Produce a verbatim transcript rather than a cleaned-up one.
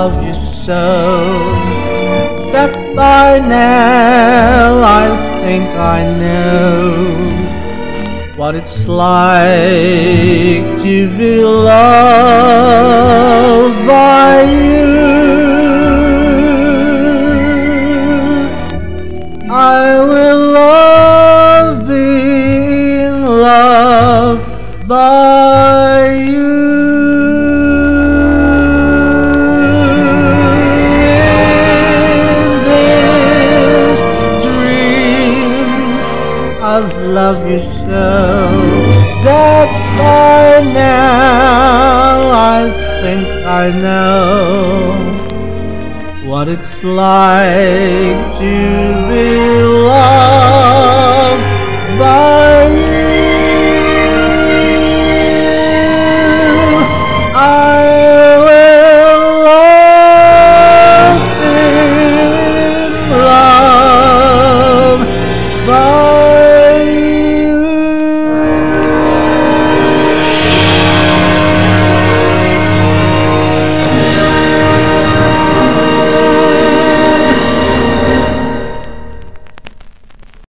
love you so that by now I think I know what it's like to be loved by you. I will love being loved by you. In these dreams I've loved you so that by now I think I know what it's like to be loved by